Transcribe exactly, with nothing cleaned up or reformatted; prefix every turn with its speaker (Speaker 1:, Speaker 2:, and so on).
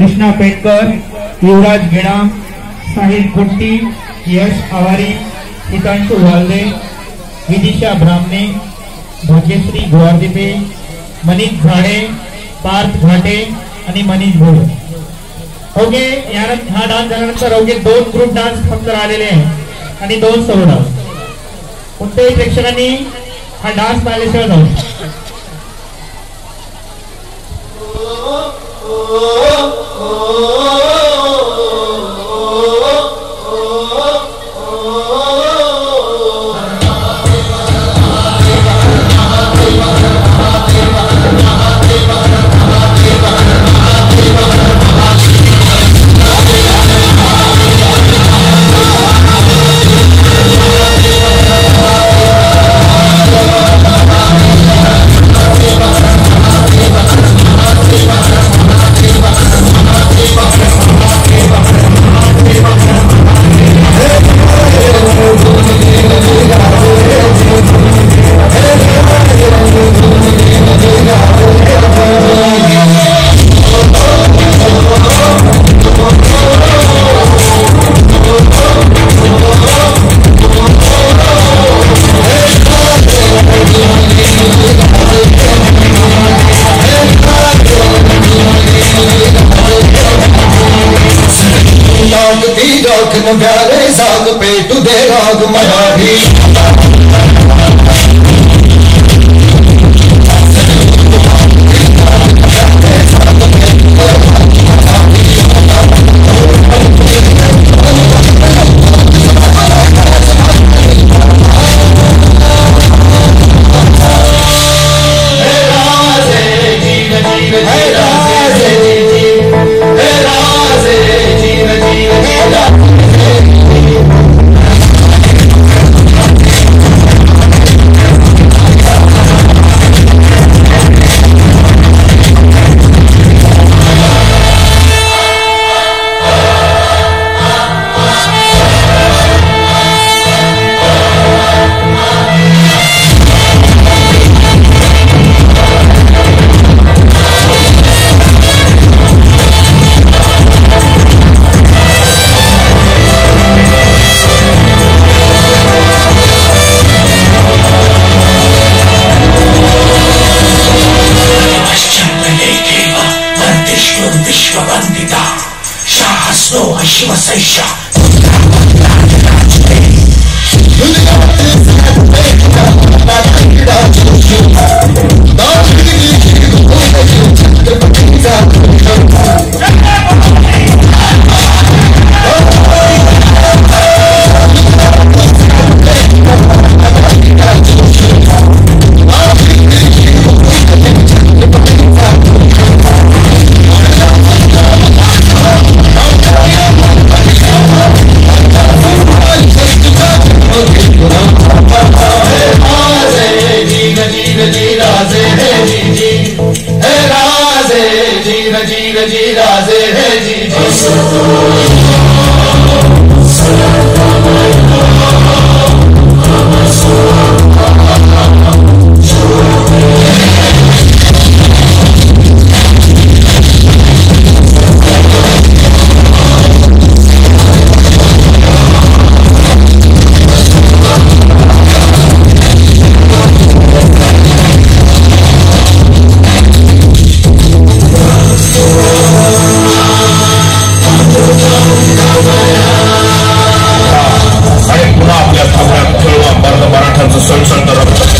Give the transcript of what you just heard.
Speaker 1: कृष्णा पेटकर, युवराज गेडाम, साहिल कुट्टी, यश आवारी, हितांशु वालदे, विदिशा ब्राह्मणे, भाग्यश्री गोवारदीपे, मनीष झाडे, पार्थ घाटे आणि मनीष भोर. ओके, हा डान्स झाल्यानंतर ओके दोन ग्रुप डान्स फक्त राहिलेले आहेत आणि दोन सोलो डान्स. कोणत्याही प्रेक्षकांनी हा डान्स पाहिल्याशिवाय जाऊ.
Speaker 2: प्यारे साग पेटू दे राग मना भी शिवसैषा जी जी राजे है जी जी
Speaker 3: आणि पुन्हा आपल्या थांबण्यात खेळवा मर्द मराठ्यांचं सळसळ